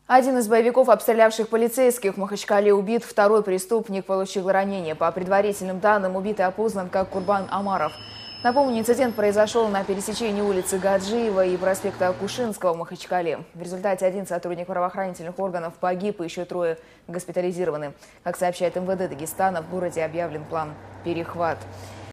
Один из боевиков, обстрелявших полицейских в Махачкале, убит. Второй преступник получил ранение. По предварительным данным, убитый опознан как Курбан Амаров. Напомню, инцидент произошел на пересечении улицы Гаджиева и проспекта Кушинского в Махачкале. В результате один сотрудник правоохранительных органов погиб, и еще трое госпитализированы. Как сообщает МВД Дагестана, в городе объявлен план «Перехват».